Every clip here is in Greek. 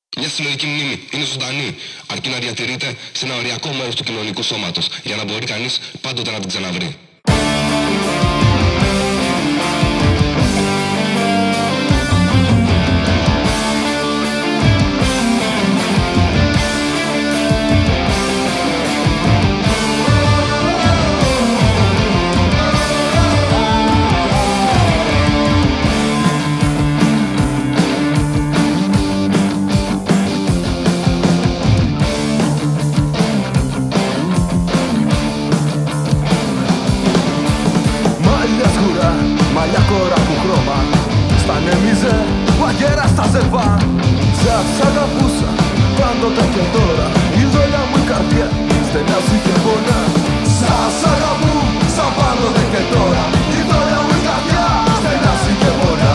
Μια συλλογική μνήμη είναι ζωντανή, αρκεί να διατηρείται σε ένα οριακό μέρος του κοινωνικού σώματος, για να μπορεί κανείς πάντοτε να την ξαναβρει. Μαλλιά κοράκου χρώμα στανέμιζε ο αγέρας στα ζερβά. Σας αγαπούσα πάντοτε και τώρα η δόλια μου η καρδιά στενάζει και πονά. Σας αγαπούσα πάντοτε και τώρα η δόλια μου η καρδιά στενάζει και πονά.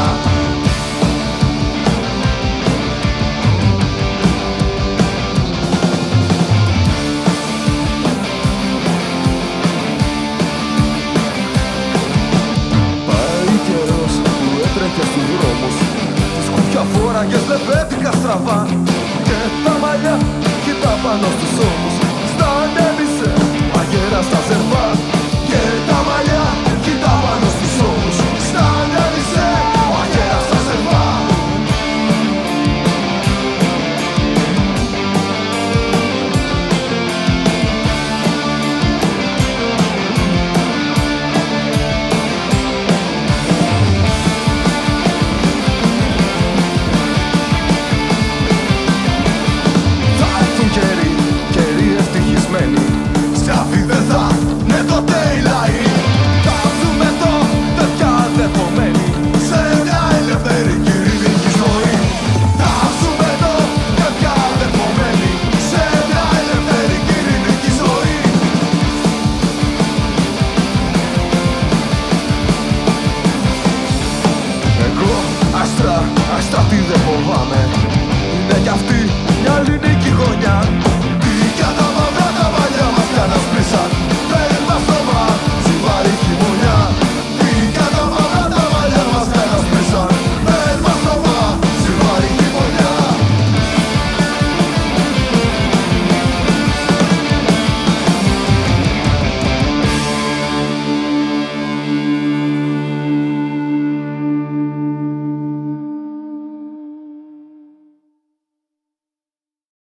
Και στους δρόμους τις κουφιαφόραγες λεπέτικα στραβά και τα μαλλιά κοιτά πάνω στους ώμους στανέμισε ο αγέρας στα ζερβά και τα μαλλιά κοιτά πάνω στους ώμους στανέμισε ο αγέρας στα ζερβά. Σκάφη δεν θα, ναι τότε οι λαοί θα ζούμε τότε πια δεδομένοι σε μια ελεύθερη ειρηνική ζωή. Θα ζούμε τότε πια δεδομένοι σε μια ελεύθερη ειρηνική ζωή. Εγώ άστρα τι δεν φοβάμαι. Είναι κι αυτή μια άλλη